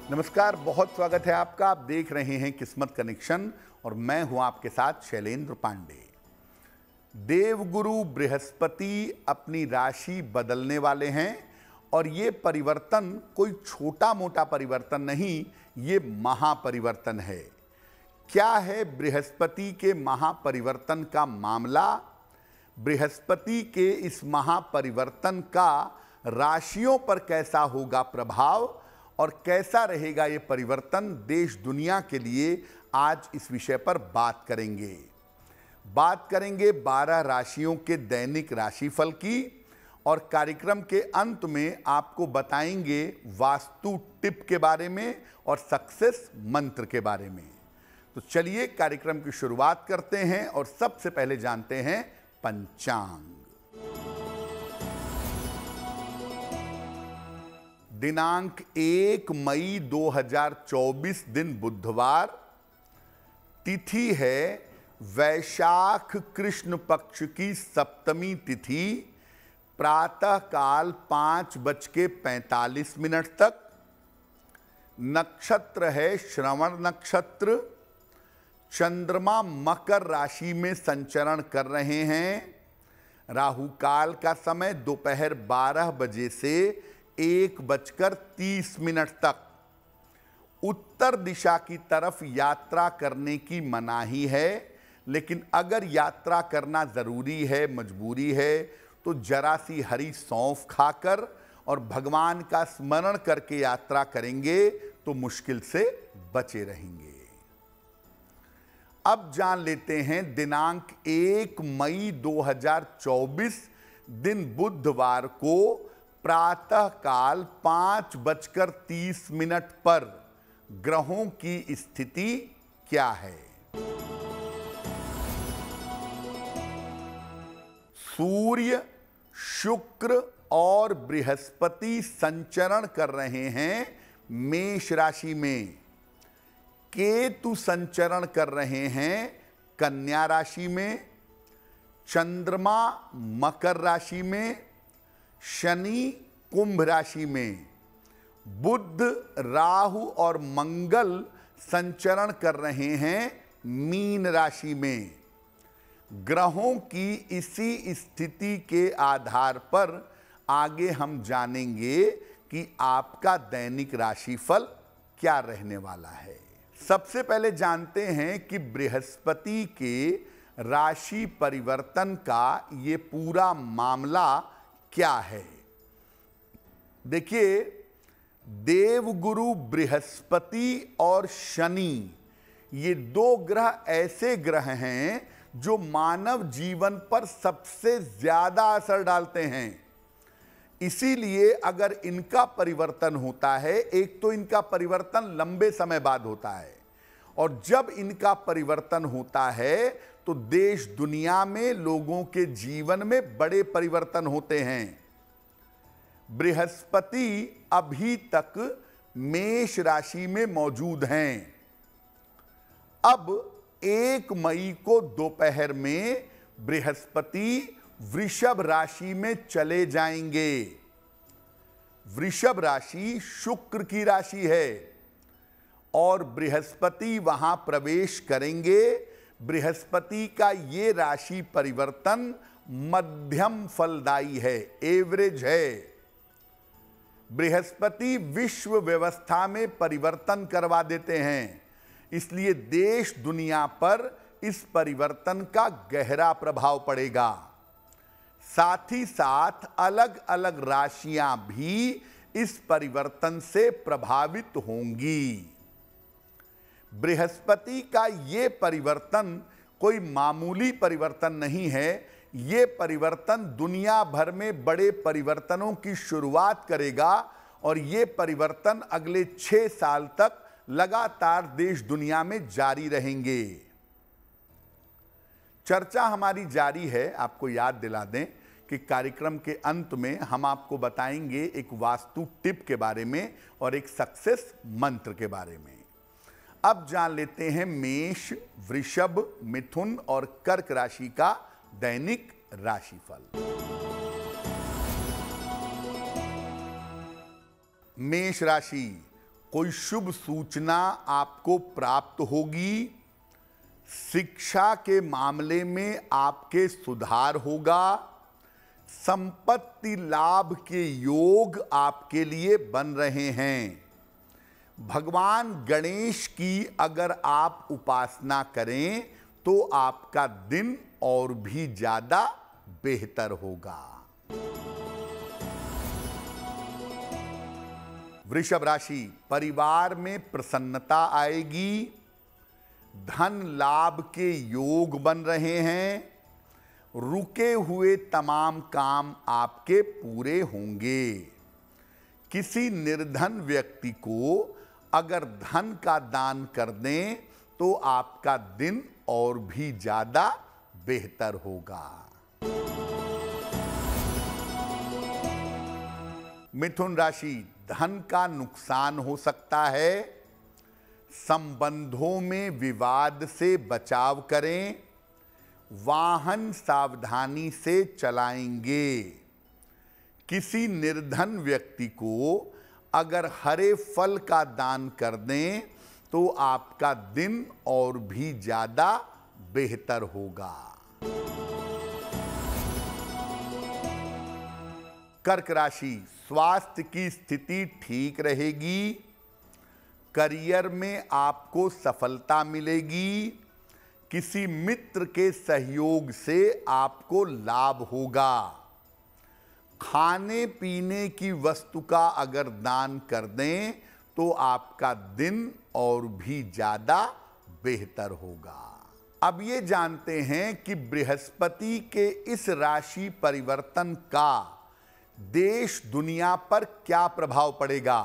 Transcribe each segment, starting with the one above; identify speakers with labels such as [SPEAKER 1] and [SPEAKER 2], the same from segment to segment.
[SPEAKER 1] नमस्कार, बहुत स्वागत है आपका। आप देख रहे हैं किस्मत कनेक्शन और मैं हूं आपके साथ शैलेंद्र पांडे। देवगुरु बृहस्पति अपनी राशि बदलने वाले हैं और ये परिवर्तन कोई छोटा मोटा परिवर्तन नहीं, ये महापरिवर्तन है। क्या है बृहस्पति के महापरिवर्तन का मामला? बृहस्पति के इस महापरिवर्तन का राशियों पर कैसा होगा प्रभाव और कैसा रहेगा ये परिवर्तन देश दुनिया के लिए, आज इस विषय पर बात करेंगे। बात करेंगे 12 राशियों के दैनिक राशिफल की और कार्यक्रम के अंत में आपको बताएंगे वास्तु टिप के बारे में और सक्सेस मंत्र के बारे में। तो चलिए कार्यक्रम की शुरुआत करते हैं और सबसे पहले जानते हैं पंचांग। दिनांक 1 मई 2024 दिन बुधवार, तिथि है वैशाख कृष्ण पक्ष की सप्तमी तिथि, प्रातः काल 5:45 तक। नक्षत्र है श्रवण नक्षत्र। चंद्रमा मकर राशि में संचरण कर रहे हैं। राहु काल का समय दोपहर 12 बजे से 1:30 तक। उत्तर दिशा की तरफ यात्रा करने की मनाही है, लेकिन अगर यात्रा करना जरूरी है, मजबूरी है, तो जरा सी हरी सौंफ खाकर और भगवान का स्मरण करके यात्रा करेंगे तो मुश्किल से बचे रहेंगे। अब जान लेते हैं दिनांक 1 मई 2024 दिन बुधवार को प्रातः काल 5:30 पर ग्रहों की स्थिति क्या है। सूर्य, शुक्र और बृहस्पति संचरण कर रहे हैं मेष राशि में। केतु संचरण कर रहे हैं कन्या राशि में। चंद्रमा मकर राशि में। शनि कुंभ राशि में। बुध, राहु और मंगल संचरण कर रहे हैं मीन राशि में। ग्रहों की इसी स्थिति के आधार पर आगे हम जानेंगे कि आपका दैनिक राशिफल क्या रहने वाला है। सबसे पहले जानते हैं कि बृहस्पति के राशि परिवर्तन का ये पूरा मामला क्या है। देखिए, देवगुरु बृहस्पति और शनि, ये दो ग्रह ऐसे ग्रह हैं जो मानव जीवन पर सबसे ज्यादा असर डालते हैं। इसीलिए अगर इनका परिवर्तन होता है, एक तो इनका परिवर्तन लंबे समय बाद होता है, और जब इनका परिवर्तन होता है तो देश दुनिया में लोगों के जीवन में बड़े परिवर्तन होते हैं। बृहस्पति अभी तक मेष राशि में मौजूद हैं। अब 1 मई को दोपहर में बृहस्पति वृषभ राशि में चले जाएंगे। वृषभ राशि शुक्र की राशि है और बृहस्पति वहां प्रवेश करेंगे। बृहस्पति का ये राशि परिवर्तन मध्यम फलदायी है, एवरेज है। बृहस्पति विश्व व्यवस्था में परिवर्तन करवा देते हैं, इसलिए देश दुनिया पर इस परिवर्तन का गहरा प्रभाव पड़ेगा। साथ ही साथ अलग अलग राशियां भी इस परिवर्तन से प्रभावित होंगी। बृहस्पति का ये परिवर्तन कोई मामूली परिवर्तन नहीं है। ये परिवर्तन दुनिया भर में बड़े परिवर्तनों की शुरुआत करेगा और ये परिवर्तन अगले 6 साल तक लगातार देश दुनिया में जारी रहेंगे। चर्चा हमारी जारी है। आपको याद दिला दें कि कार्यक्रम के अंत में हम आपको बताएंगे एक वास्तु टिप के बारे में और एक सक्सेस मंत्र के बारे में। अब जान लेते हैं मेष, वृषभ, मिथुन और कर्क राशि का दैनिक राशिफल। मेष राशि, कोई शुभ सूचना आपको प्राप्त होगी। शिक्षा के मामले में आपके सुधार होगा। संपत्ति लाभ के योग आपके लिए बन रहे हैं। भगवान गणेश की अगर आप उपासना करें तो आपका दिन और भी ज्यादा बेहतर होगा। वृषभ राशि, परिवार में प्रसन्नता आएगी। धन लाभ के योग बन रहे हैं। रुके हुए तमाम काम आपके पूरे होंगे। किसी निर्धन व्यक्ति को अगर धन का दान कर दें तो आपका दिन और भी ज्यादा बेहतर होगा। मिथुन राशि, धन का नुकसान हो सकता है। संबंधों में विवाद से बचाव करें। वाहन सावधानी से चलाएंगे। किसी निर्धन व्यक्ति को अगर हरे फल का दान कर दें तो आपका दिन और भी ज्यादा बेहतर होगा। कर्क राशि, स्वास्थ्य की स्थिति ठीक रहेगी। करियर में आपको सफलता मिलेगी। किसी मित्र के सहयोग से आपको लाभ होगा। खाने पीने की वस्तु का अगर दान कर दें तो आपका दिन और भी ज्यादा बेहतर होगा। अब ये जानते हैं कि बृहस्पति के इस राशि परिवर्तन का देश दुनिया पर क्या प्रभाव पड़ेगा।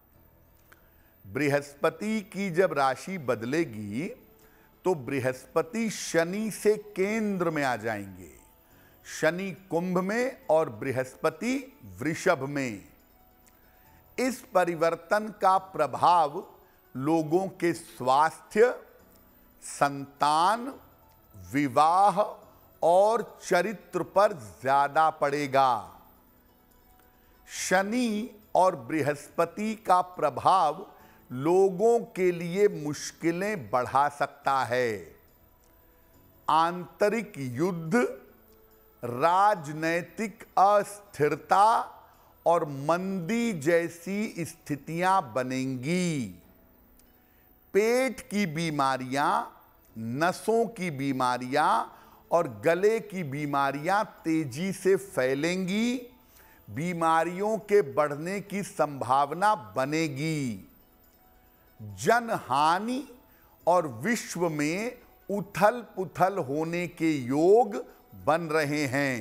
[SPEAKER 1] बृहस्पति की जब राशि बदलेगी तो बृहस्पति शनि से केंद्र में आ जाएंगे। शनि कुंभ में और बृहस्पति वृषभ में। इस परिवर्तन का प्रभाव लोगों के स्वास्थ्य, संतान, विवाह और चरित्र पर ज्यादा पड़ेगा। शनि और बृहस्पति का प्रभाव लोगों के लिए मुश्किलें बढ़ा सकता है। आंतरिक युद्ध, राजनैतिक अस्थिरता और मंदी जैसी स्थितियां बनेंगी। पेट की बीमारियां, नसों की बीमारियां और गले की बीमारियां तेजी से फैलेंगी। बीमारियों के बढ़ने की संभावना बनेगी। जनहानि और विश्व में उथल पुथल होने के योग बन रहे हैं।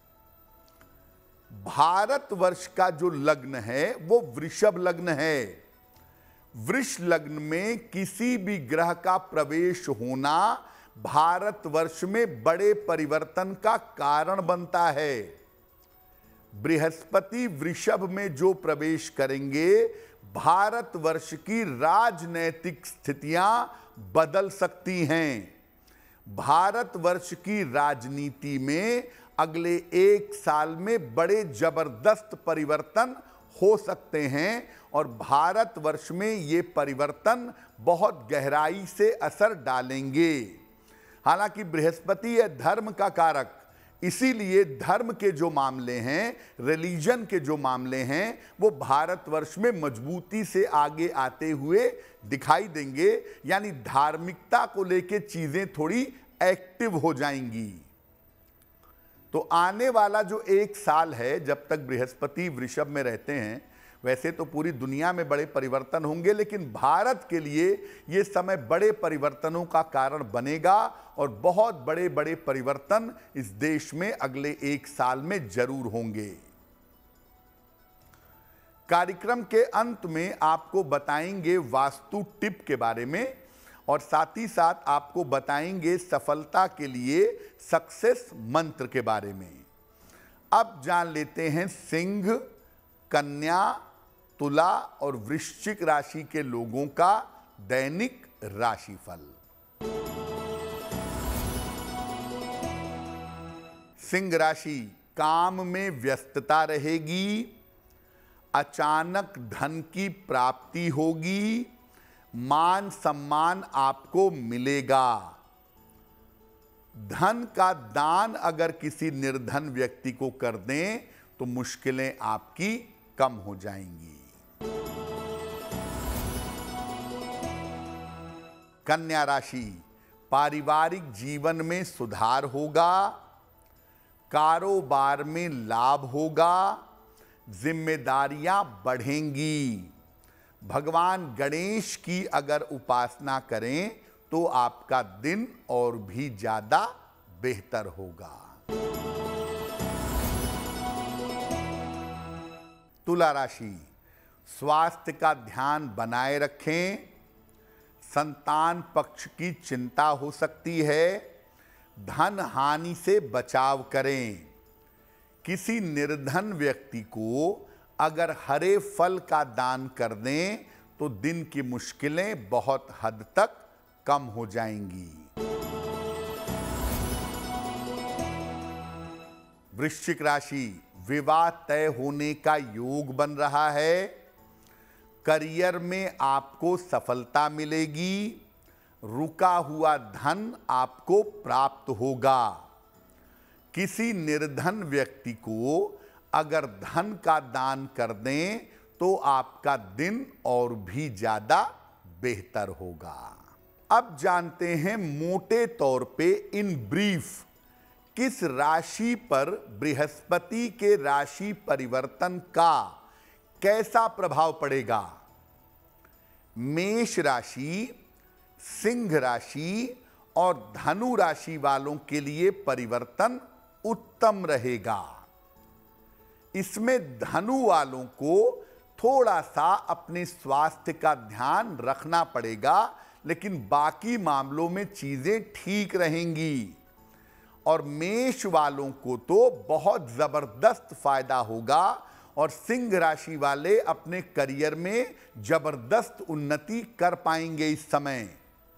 [SPEAKER 1] भारतवर्ष का जो लग्न है वो वृषभ लग्न है। वृष लग्न में किसी भी ग्रह का प्रवेश होना भारतवर्ष में बड़े परिवर्तन का कारण बनता है। बृहस्पति वृषभ में जो प्रवेश करेंगे, भारतवर्ष की राजनैतिक स्थितियां बदल सकती हैं। भारतवर्ष की राजनीति में अगले 1 साल में बड़े जबरदस्त परिवर्तन हो सकते हैं और भारतवर्ष में ये परिवर्तन बहुत गहराई से असर डालेंगे। हालांकि बृहस्पति है धर्म का कारक, इसीलिए धर्म के जो मामले हैं, रिलीजन के जो मामले हैं, वो भारतवर्ष में मजबूती से आगे आते हुए दिखाई देंगे। यानी धार्मिकता को लेके चीजें थोड़ी एक्टिव हो जाएंगी। तो आने वाला जो 1 साल है, जब तक बृहस्पति वृषभ में रहते हैं, वैसे तो पूरी दुनिया में बड़े परिवर्तन होंगे, लेकिन भारत के लिए ये समय बड़े परिवर्तनों का कारण बनेगा और बहुत बड़े बड़े परिवर्तन इस देश में अगले 1 साल में जरूर होंगे। कार्यक्रम के अंत में आपको बताएंगे वास्तु टिप के बारे में और साथ ही साथ आपको बताएंगे सफलता के लिए सक्सेस मंत्र के बारे में। अब जान लेते हैं सिंह, कन्या, तुला और वृश्चिक राशि के लोगों का दैनिक राशिफल। सिंह राशि, काम में व्यस्तता रहेगी। अचानक धन की प्राप्ति होगी, मान सम्मान आपको मिलेगा। धन का दान अगर किसी निर्धन व्यक्ति को कर दें तो मुश्किलें आपकी कम हो जाएंगी। कन्या राशि, पारिवारिक जीवन में सुधार होगा, कारोबार में लाभ होगा, जिम्मेदारियां बढ़ेंगी। भगवान गणेश की अगर उपासना करें तो आपका दिन और भी ज्यादा बेहतर होगा। तुला राशि, स्वास्थ्य का ध्यान बनाए रखें, संतान पक्ष की चिंता हो सकती है, धन हानि से बचाव करें। किसी निर्धन व्यक्ति को अगर हरे फल का दान कर दें तो दिन की मुश्किलें बहुत हद तक कम हो जाएंगी। वृश्चिक राशि, विवाह तय होने का योग बन रहा है, करियर में आपको सफलता मिलेगी, रुका हुआ धन आपको प्राप्त होगा। किसी निर्धन व्यक्ति को अगर धन का दान कर दें तो आपका दिन और भी ज्यादा बेहतर होगा। अब जानते हैं मोटे तौर पे इन ब्रीफ किस राशि पर बृहस्पति के राशि परिवर्तन का कैसा प्रभाव पड़ेगा। मेष राशि, सिंह राशि और धनु राशि वालों के लिए परिवर्तन उत्तम रहेगा। इसमें धनु वालों को थोड़ा सा अपने स्वास्थ्य का ध्यान रखना पड़ेगा, लेकिन बाकी मामलों में चीजें ठीक रहेंगी। और मेष वालों को तो बहुत जबरदस्त फायदा होगा और सिंह राशि वाले अपने करियर में जबरदस्त उन्नति कर पाएंगे इस समय।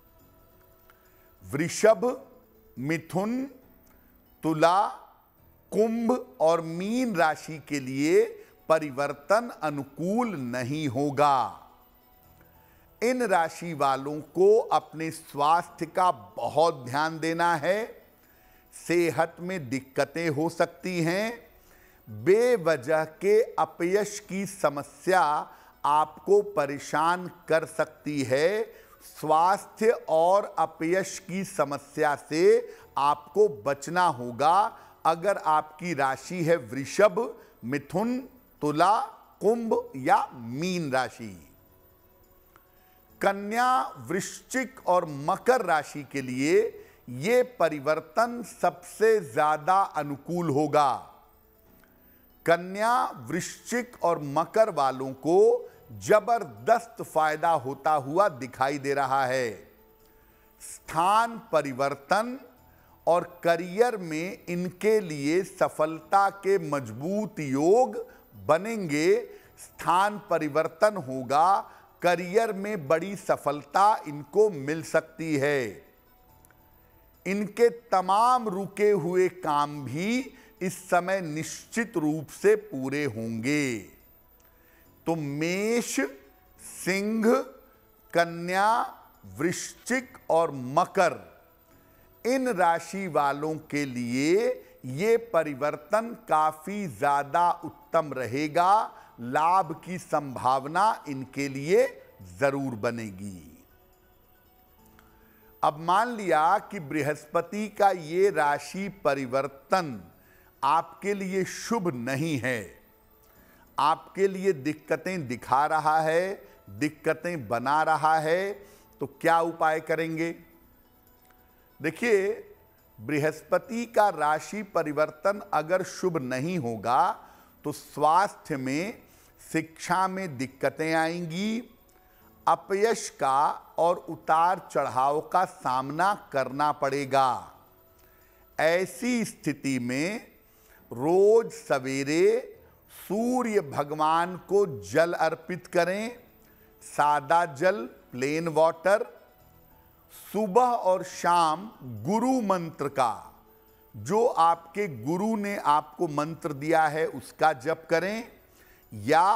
[SPEAKER 1] वृषभ, मिथुन, तुला, कुंभ और मीन राशि के लिए परिवर्तन अनुकूल नहीं होगा। इन राशि वालों को अपने स्वास्थ्य का बहुत ध्यान देना है। सेहत में दिक्कतें हो सकती हैं। बेवजह के अपयश की समस्या आपको परेशान कर सकती है। स्वास्थ्य और अपयश की समस्या से आपको बचना होगा अगर आपकी राशि है वृषभ, मिथुन, तुला, कुंभ या मीन राशि। कन्या, वृश्चिक और मकर राशि के लिए ये परिवर्तन सबसे ज्यादा अनुकूल होगा। कन्या, वृश्चिक और मकर वालों को जबरदस्त फायदा होता हुआ दिखाई दे रहा है। स्थान परिवर्तन और करियर में इनके लिए सफलता के मजबूत योग बनेंगे। स्थान परिवर्तन होगा, करियर में बड़ी सफलता इनको मिल सकती है। इनके तमाम रुके हुए काम भी इस समय निश्चित रूप से पूरे होंगे। तो मेष, सिंह, कन्या, वृश्चिक और मकर, इन राशि वालों के लिए ये परिवर्तन काफी ज्यादा उत्तम रहेगा। लाभ की संभावना इनके लिए जरूर बनेगी। अब मान लिया कि बृहस्पति का ये राशि परिवर्तन आपके लिए शुभ नहीं है, आपके लिए दिक्कतें दिखा रहा है, दिक्कतें बना रहा है, तो क्या उपाय करेंगे। देखिए, बृहस्पति का राशि परिवर्तन अगर शुभ नहीं होगा तो स्वास्थ्य में, शिक्षा में दिक्कतें आएंगी, अपयश का और उतार चढ़ाव का सामना करना पड़ेगा। ऐसी स्थिति में रोज सवेरे सूर्य भगवान को जल अर्पित करें, सादा जल, प्लेन वाटर। सुबह और शाम गुरु मंत्र का, जो आपके गुरु ने आपको मंत्र दिया है, उसका जप करें, या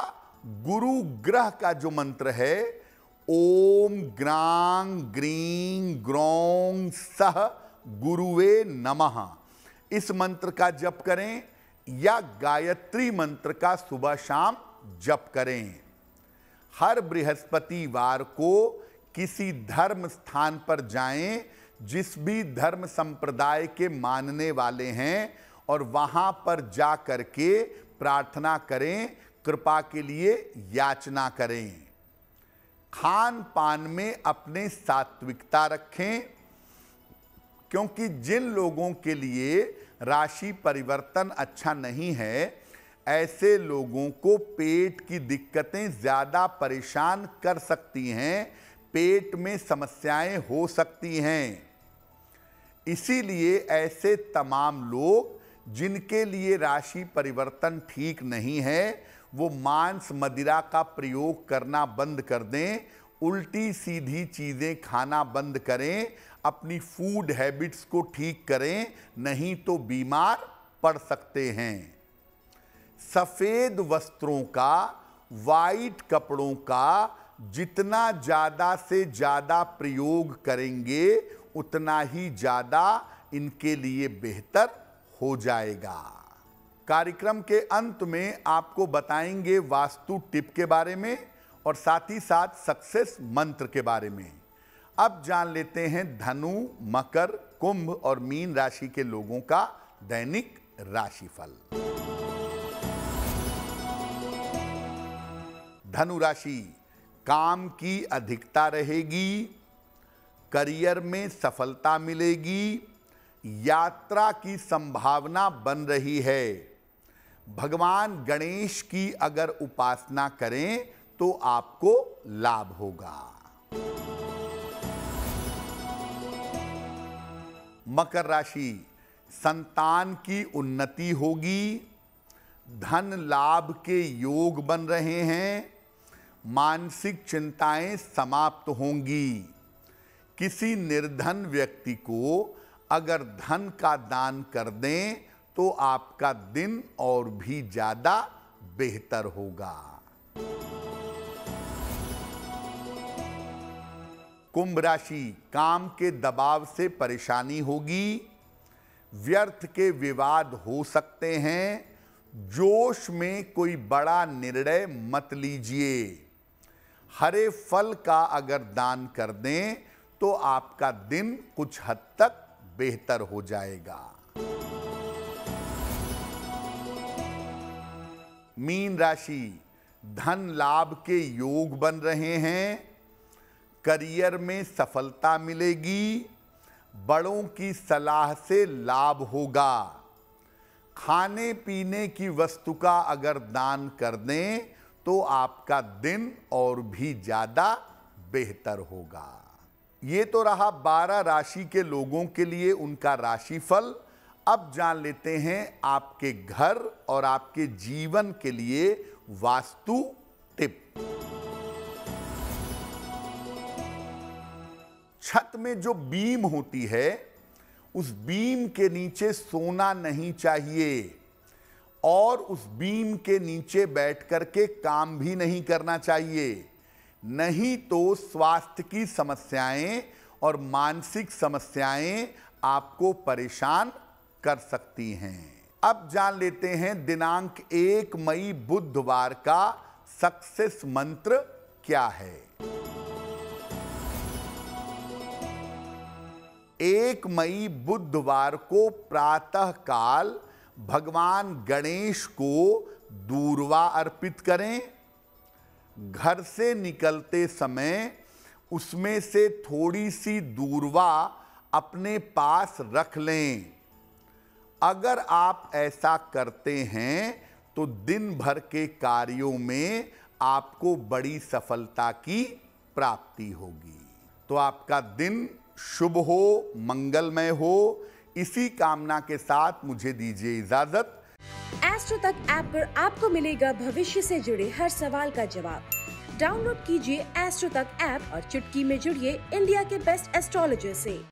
[SPEAKER 1] गुरु ग्रह का जो मंत्र है, ओम ग्रां ग्रीं ग्रौं सह गुरुवे नमः, इस मंत्र का जप करें या गायत्री मंत्र का सुबह शाम जप करें। हर बृहस्पतिवार को किसी धर्म स्थान पर जाएं, जिस भी धर्म संप्रदाय के मानने वाले हैं, और वहां पर जा करके प्रार्थना करें, कृपा के लिए याचना करें। खान पान में अपने सात्विकता रखें, क्योंकि जिन लोगों के लिए राशि परिवर्तन अच्छा नहीं है, ऐसे लोगों को पेट की दिक्कतें ज़्यादा परेशान कर सकती हैं, पेट में समस्याएं हो सकती हैं। इसीलिए ऐसे तमाम लोग जिनके लिए राशि परिवर्तन ठीक नहीं है, वो मांस मदिरा का प्रयोग करना बंद कर दें, उल्टी सीधी चीज़ें खाना बंद करें, अपनी फूड हैबिट्स को ठीक करें, नहीं तो बीमार पड़ सकते हैं। सफ़ेद वस्त्रों का, वाइट कपड़ों का जितना ज़्यादा से ज़्यादा प्रयोग करेंगे, उतना ही ज़्यादा इनके लिए बेहतर हो जाएगा। कार्यक्रम के अंत में आपको बताएंगे वास्तु टिप के बारे में और साथ ही साथ सक्सेस मंत्र के बारे में। अब जान लेते हैं धनु, मकर, कुंभ और मीन राशि के लोगों का दैनिक राशिफल। धनु राशि, काम की अधिकता रहेगी, करियर में सफलता मिलेगी, यात्रा की संभावना बन रही है। भगवान गणेश की अगर उपासना करें तो आपको लाभ होगा। मकर राशि, संतान की उन्नति होगी, धन लाभ के योग बन रहे हैं, मानसिक चिंताएं समाप्त होंगी। किसी निर्धन व्यक्ति को अगर धन का दान कर दें तो आपका दिन और भी ज्यादा बेहतर होगा। कुंभ राशि, काम के दबाव से परेशानी होगी, व्यर्थ के विवाद हो सकते हैं, जोश में कोई बड़ा निर्णय मत लीजिए। हरे फल का अगर दान कर दें तो आपका दिन कुछ हद तक बेहतर हो जाएगा। मीन राशि, धन लाभ के योग बन रहे हैं, करियर में सफलता मिलेगी, बड़ों की सलाह से लाभ होगा। खाने पीने की वस्तु का अगर दान कर दें तो आपका दिन और भी ज्यादा बेहतर होगा। ये तो रहा 12 राशि के लोगों के लिए उनका राशिफल। अब जान लेते हैं आपके घर और आपके जीवन के लिए वास्तु टिप। छत में जो बीम होती है, उस बीम के नीचे सोना नहीं चाहिए और उस बीम के नीचे बैठ करके काम भी नहीं करना चाहिए, नहीं तो स्वास्थ्य की समस्याएं और मानसिक समस्याएं आपको परेशान कर सकती हैं। अब जान लेते हैं दिनांक 1 मई बुधवार का सक्सेस मंत्र क्या है। 1 मई बुधवार को प्रातः काल भगवान गणेश को दूर्वा अर्पित करें। घर से निकलते समय उसमें से थोड़ी सी दूर्वा अपने पास रख लें। अगर आप ऐसा करते हैं तो दिन भर के कार्यों में आपको बड़ी सफलता की प्राप्ति होगी। तो आपका दिन शुभ हो, मंगलमय हो, इसी कामना के साथ मुझे दीजिए इजाजत।
[SPEAKER 2] एस्ट्रो तक ऐप पर आपको मिलेगा भविष्य से जुड़े हर सवाल का जवाब। डाउनलोड कीजिए एस्ट्रो तक ऐप और चुटकी में जुड़िए इंडिया के बेस्ट एस्ट्रोलॉजर से।